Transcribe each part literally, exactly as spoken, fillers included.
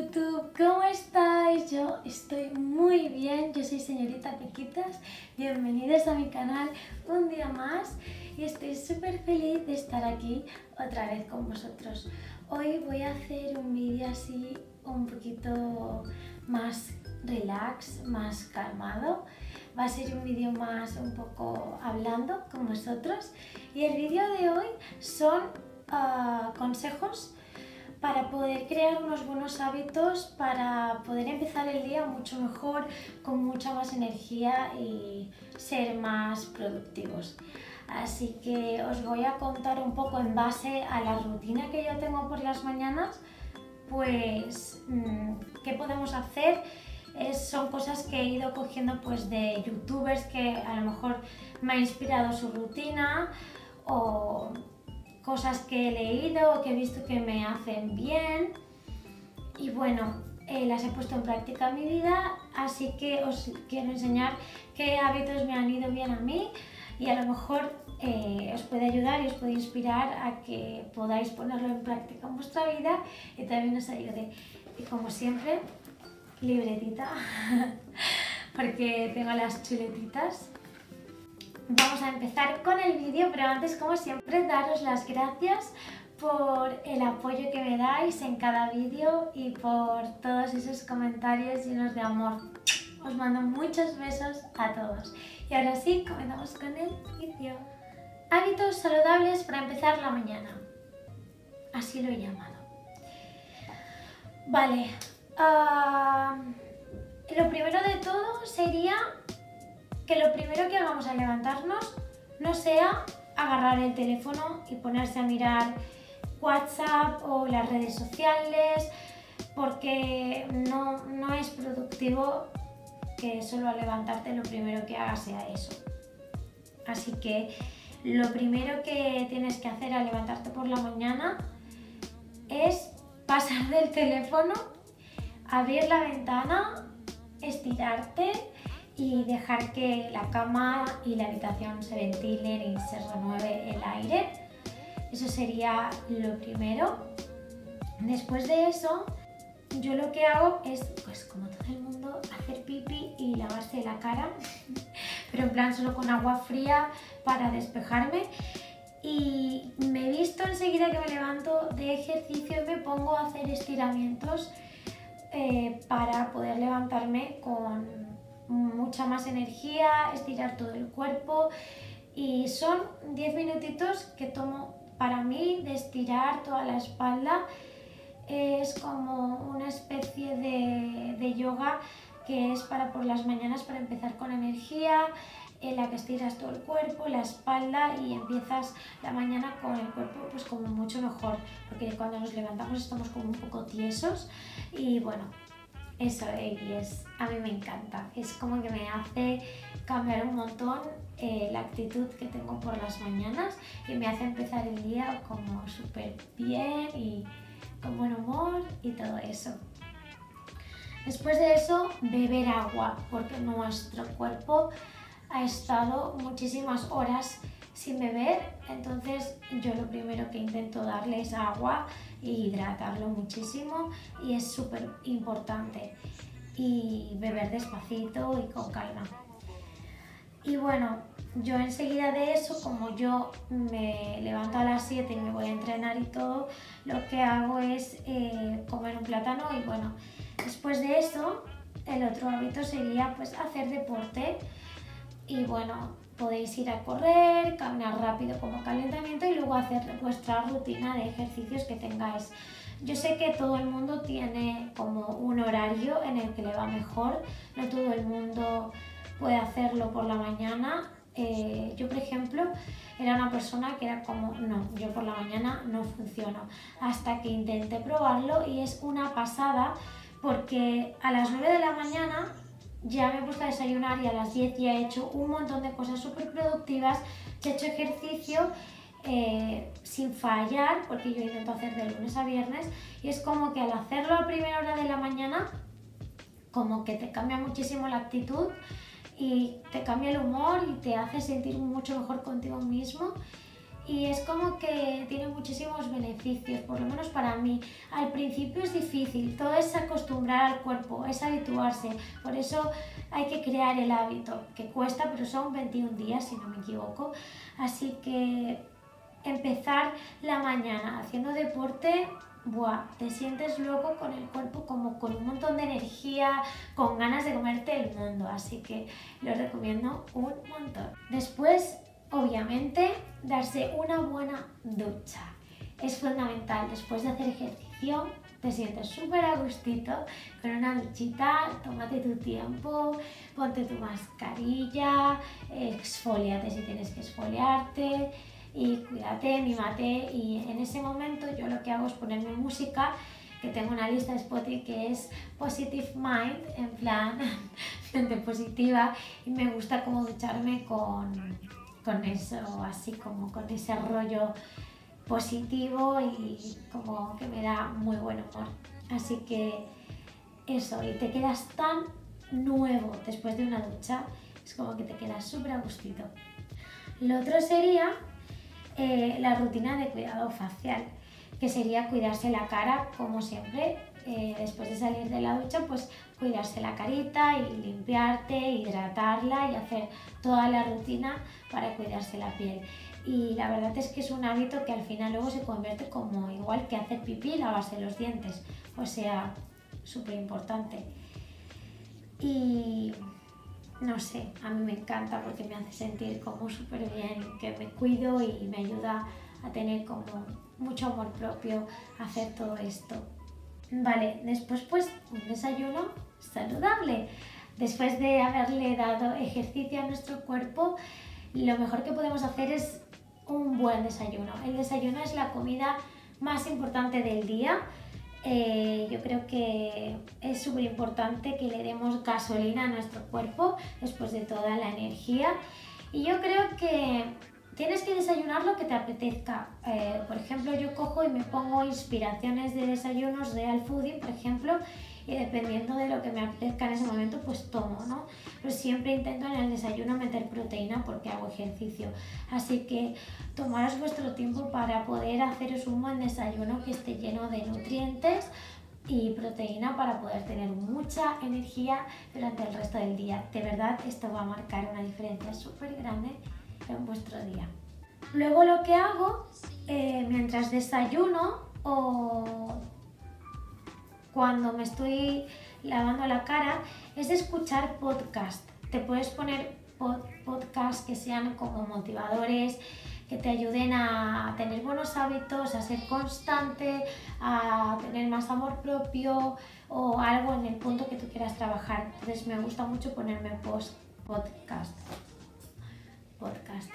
YouTube, ¿cómo estáis? Yo estoy muy bien, yo soy señorita Piquitas, bienvenidos a mi canal un día más y estoy súper feliz de estar aquí otra vez con vosotros. Hoy voy a hacer un vídeo así un poquito más relax, más calmado. Va a ser un vídeo más un poco hablando con vosotros y el vídeo de hoy son uh, consejos para poder crear unos buenos hábitos, para poder empezar el día mucho mejor, con mucha más energía y ser más productivos. Así que os voy a contar un poco en base a la rutina que yo tengo por las mañanas, pues qué podemos hacer. Es, son cosas que he ido cogiendo pues de youtubers que a lo mejor me ha inspirado su rutina, o cosas que he leído o que he visto que me hacen bien y bueno, eh, las he puesto en práctica en mi vida, así que os quiero enseñar qué hábitos me han ido bien a mí y a lo mejor eh, os puede ayudar y os puede inspirar a que podáis ponerlo en práctica en vuestra vida y también os ayude. Y como siempre, libretita porque tengo las chuletitas. Vamos a empezar con el vídeo, pero antes, como siempre, daros las gracias por el apoyo que me dais en cada vídeo y por todos esos comentarios llenos de amor. Os mando muchos besos a todos. Y ahora sí, comenzamos con el vídeo. Hábitos saludables para empezar la mañana. Así lo he llamado. Vale. Uh, lo primero de todo sería que lo primero que hagamos al levantarnos no sea agarrar el teléfono y ponerse a mirar WhatsApp o las redes sociales, porque no, no es productivo que solo al levantarte lo primero que hagas sea eso. Así que lo primero que tienes que hacer al levantarte por la mañana es pasar del teléfono, abrir la ventana, estirarte y dejar que la cama y la habitación se ventilen y se renueve el aire. Eso sería lo primero. Después de eso, yo lo que hago es, pues como todo el mundo, hacer pipí y lavarse la cara, pero en plan solo con agua fría para despejarme. Y me he visto enseguida que me levanto de ejercicio y me pongo a hacer estiramientos eh, para poder levantarme con mucha más energía, estirar todo el cuerpo, y son diez minutitos que tomo para mí de estirar toda la espalda. Es como una especie de, de yoga que es para por las mañanas, para empezar con energía, en la que estiras todo el cuerpo, la espalda, y empiezas la mañana con el cuerpo pues como mucho mejor, porque cuando nos levantamos estamos como un poco tiesos y bueno, eso y es, a mí me encanta, es como que me hace cambiar un montón eh, la actitud que tengo por las mañanas y me hace empezar el día como súper bien y con buen humor y todo eso. Después de eso, beber agua, porque nuestro cuerpo ha estado muchísimas horas sin beber, entonces yo lo primero que intento darle es agua e hidratarlo muchísimo, y es súper importante, y beber despacito y con calma. Y bueno, yo enseguida de eso, como yo me levanto a las siete y me voy a entrenar y todo, lo que hago es eh, comer un plátano. Y bueno, después de eso, el otro hábito sería pues hacer deporte. Y bueno, podéis ir a correr, caminar rápido como calentamiento y luego hacer vuestra rutina de ejercicios que tengáis. Yo sé que todo el mundo tiene como un horario en el que le va mejor, no todo el mundo puede hacerlo por la mañana. Eh, yo, por ejemplo, era una persona que era como, no, yo por la mañana no funciono, hasta que intenté probarlo y es una pasada, porque a las nueve de la mañana ya me he puesto a desayunar y a las diez ya he hecho un montón de cosas súper productivas, he hecho ejercicio eh, sin fallar, porque yo intento hacer de lunes a viernes, y es como que al hacerlo a primera hora de la mañana, como que te cambia muchísimo la actitud y te cambia el humor y te hace sentir mucho mejor contigo mismo. y es como que tiene muchísimos beneficios, por lo menos para mí. Al principio es difícil, todo es acostumbrar al cuerpo, es habituarse, por eso hay que crear el hábito, que cuesta, pero son veintiún días si no me equivoco, así que empezar la mañana haciendo deporte, buah, te sientes luego con el cuerpo como con un montón de energía, con ganas de comerte el mundo, así que lo recomiendo un montón. Después, obviamente, darse una buena ducha. Es fundamental, después de hacer ejercicio, te sientes súper a gustito con una duchita, tómate tu tiempo, ponte tu mascarilla, exfoliate si tienes que exfoliarte y cuídate, mímate, y en ese momento yo lo que hago es ponerme música, que tengo una lista de Spotify que es Positive Mind, en plan mente positiva, y me gusta como ducharme con, con eso, así como con ese rollo positivo y como que me da muy buen humor. Así que eso, y te quedas tan nuevo después de una ducha, es como que te quedas súper a gustito. Lo otro sería eh, la rutina de cuidado facial, que sería cuidarse la cara como siempre. Eh, después de salir de la ducha, pues cuidarse la carita y limpiarte, hidratarla y hacer toda la rutina para cuidarse la piel. Y la verdad es que es un hábito que al final luego se convierte como igual que hacer pipí y lavarse los dientes, o sea, súper importante. Y no sé, a mí me encanta porque me hace sentir como súper bien, que me cuido y me ayuda a tener como mucho amor propio hacer todo esto. Vale, después pues un desayuno saludable. Después de haberle dado ejercicio a nuestro cuerpo, lo mejor que podemos hacer es un buen desayuno. El desayuno es la comida más importante del día. Eh, yo creo que es súper importante que le demos gasolina a nuestro cuerpo después de toda la energía. Y yo creo que tienes que desayunar lo que te apetezca. Eh, por ejemplo, yo cojo y me pongo inspiraciones de desayunos real foodie, por ejemplo, y dependiendo de lo que me apetezca en ese momento, pues tomo, ¿no? Pero siempre intento en el desayuno meter proteína porque hago ejercicio. Así que tomaros vuestro tiempo para poder haceros un buen desayuno que esté lleno de nutrientes y proteína para poder tener mucha energía durante el resto del día. De verdad, esto va a marcar una diferencia súper grande en vuestro día. Luego lo que hago eh, mientras desayuno o cuando me estoy lavando la cara es escuchar podcast. Te puedes poner pod podcasts que sean como motivadores, que te ayuden a tener buenos hábitos, a ser constante, a tener más amor propio o algo en el punto que tú quieras trabajar. Entonces me gusta mucho ponerme post podcast. podcast.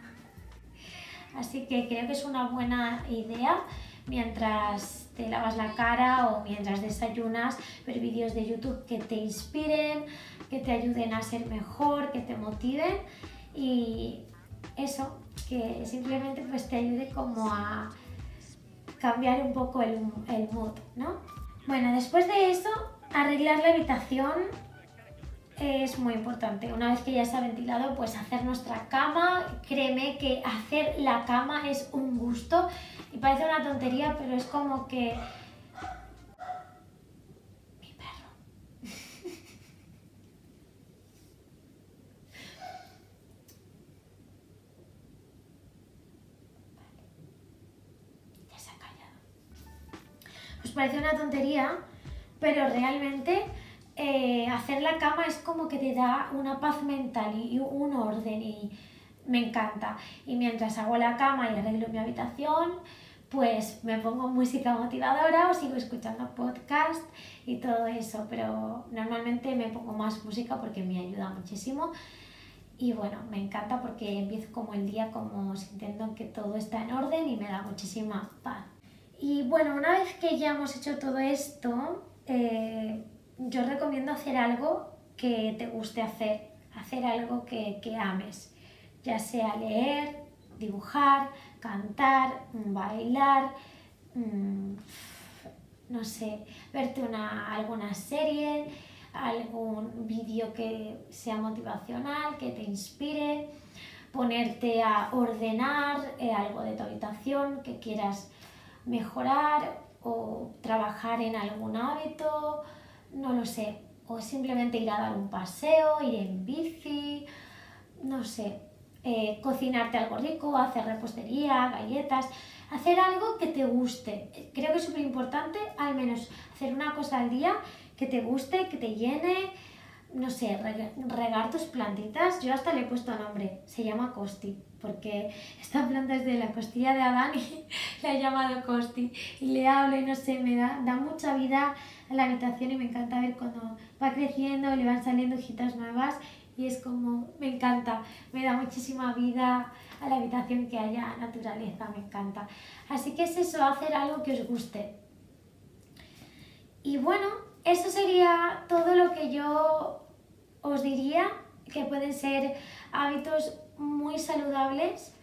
Así que creo que es una buena idea mientras te lavas la cara o mientras desayunas, ver vídeos de YouTube que te inspiren, que te ayuden a ser mejor, que te motiven y eso, que simplemente pues te ayude como a cambiar un poco el, el mood, ¿no? Bueno, después de eso, arreglar la habitación es muy importante. Una vez que ya está ventilado, pues hacer nuestra cama. Créeme que hacer la cama es un gusto y parece una tontería, pero es como que... Mi perro. Ya se ha callado. Pues parece una tontería, pero realmente eh, hacer la cama es como que te da una paz mental y un orden y me encanta. Y mientras hago la cama y arreglo mi habitación, pues me pongo música motivadora o sigo escuchando podcast y todo eso, pero normalmente me pongo más música porque me ayuda muchísimo. Y bueno, me encanta porque empiezo como el día como sintiendo que todo está en orden y me da muchísima paz. Y bueno, una vez que ya hemos hecho todo esto, eh, yo recomiendo hacer algo que te guste hacer, hacer algo que, que ames, ya sea leer, dibujar, cantar, bailar, mmm, no sé, verte una, alguna serie, algún vídeo que sea motivacional, que te inspire. ponerte a ordenar eh, algo de tu habitación que quieras mejorar o trabajar en algún hábito, no lo sé, o simplemente ir a dar un paseo, ir en bici, no sé, eh, cocinarte algo rico, hacer repostería, galletas, hacer algo que te guste. Creo que es súper importante al menos hacer una cosa al día que te guste, que te llene, no sé, regar tus plantitas. Yo hasta le he puesto nombre, se llama Costi, porque esta planta es de la costilla de Adán y la he llamado Costi. Y le hablo y no sé, me da, da mucha vida a la habitación y me encanta ver cuando va creciendo, le van saliendo hojitas nuevas y es como, me encanta, me da muchísima vida a la habitación que haya naturaleza, me encanta. Así que es eso, hacer algo que os guste. Y bueno, eso sería todo lo que yo os diría, que pueden ser hábitos muy saludables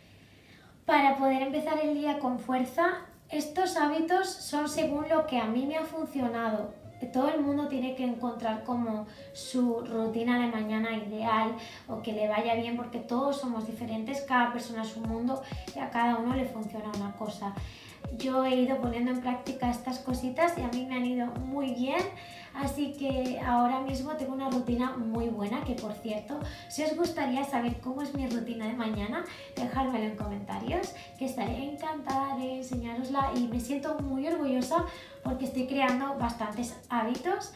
para poder empezar el día con fuerza. Estos hábitos son según lo que a mí me ha funcionado. Todo el mundo tiene que encontrar como su rutina de mañana ideal o que le vaya bien, porque todos somos diferentes, cada persona es un mundo y a cada uno le funciona una cosa. Yo he ido poniendo en práctica estas cositas y a mí me han ido muy bien, así que ahora mismo tengo una rutina muy buena, que por cierto, si os gustaría saber cómo es mi rutina de mañana, dejármelo en comentarios, que estaré encantada de enseñárosla y me siento muy orgullosa porque estoy creando bastantes hábitos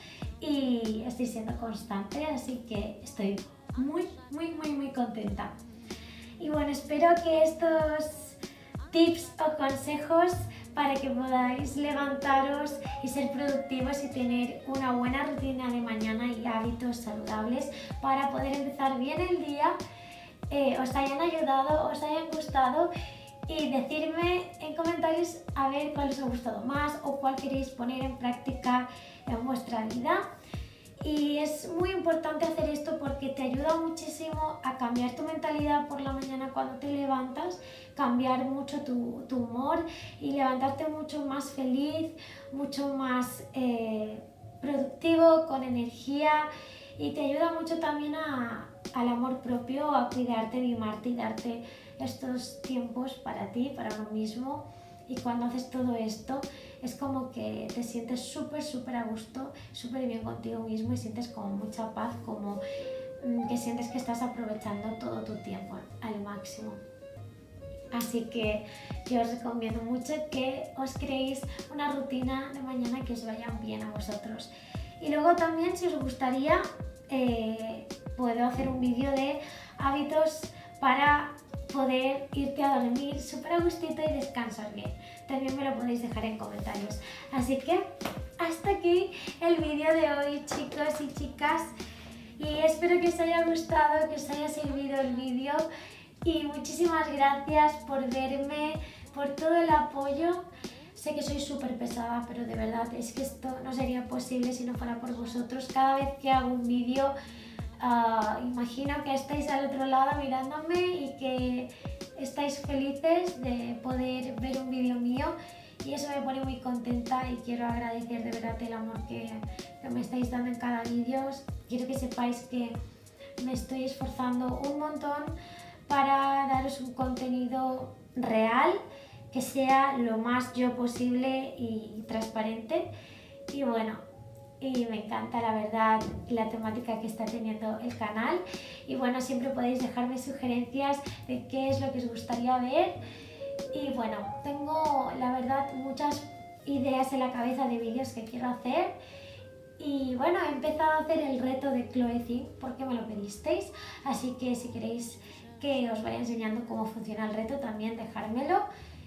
y estoy siendo constante, así que estoy muy, muy, muy, muy contenta. Y bueno, espero que estos tips o consejos para que podáis levantaros y ser productivos y tener una buena rutina de mañana y hábitos saludables para poder empezar bien el día, eh, os hayan ayudado, os hayan gustado, y decirme en comentarios a ver cuál os ha gustado más o cuál queréis poner en práctica en vuestra vida. Y es muy importante hacer esto porque te ayuda muchísimo a cambiar tu mentalidad por la mañana cuando te levantas, cambiar mucho tu, tu humor y levantarte mucho más feliz, mucho más eh, productivo, con energía, y te ayuda mucho también a, al amor propio, a cuidarte, mimarte y darte estos tiempos para ti, para uno mismo. Y cuando haces todo esto es como que te sientes súper, súper a gusto, súper bien contigo mismo y sientes como mucha paz, como que sientes que estás aprovechando todo tu tiempo al máximo. Así que yo os recomiendo mucho que os creéis una rutina de mañana que os vaya bien a vosotros. Y luego también, si os gustaría, eh, puedo hacer un vídeo de hábitos para poder irte a dormir súper a gustito y descansar bien. También me lo podéis dejar en comentarios. Así que hasta aquí el vídeo de hoy, chicos y chicas, y espero que os haya gustado, que os haya servido el vídeo, y muchísimas gracias por verme, por todo el apoyo. Sé que soy súper pesada, pero de verdad es que esto no sería posible si no fuera por vosotros. Cada vez que hago un vídeo, Uh, imagino que estáis al otro lado mirándome y que estáis felices de poder ver un vídeo mío, y eso me pone muy contenta y quiero agradecer de verdad el amor que, que me estáis dando en cada vídeo. Quiero que sepáis que me estoy esforzando un montón para daros un contenido real, que sea lo más yo posible y transparente. Y bueno, y me encanta la verdad la temática que está teniendo el canal, y bueno, siempre podéis dejarme sugerencias de qué es lo que os gustaría ver. Y bueno, tengo la verdad muchas ideas en la cabeza de vídeos que quiero hacer, y bueno, he empezado a hacer el reto de Chloe Ting porque me lo pedisteis, así que si queréis que os vaya enseñando cómo funciona el reto, también dejármelo.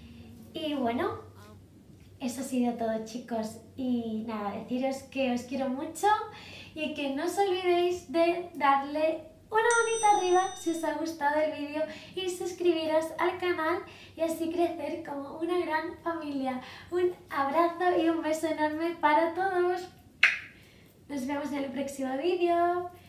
Y bueno, eso ha sido todo, chicos, y nada, deciros que os quiero mucho y que no os olvidéis de darle una manita arriba si os ha gustado el vídeo y suscribiros al canal y así crecer como una gran familia. Un abrazo y un beso enorme para todos. Nos vemos en el próximo vídeo.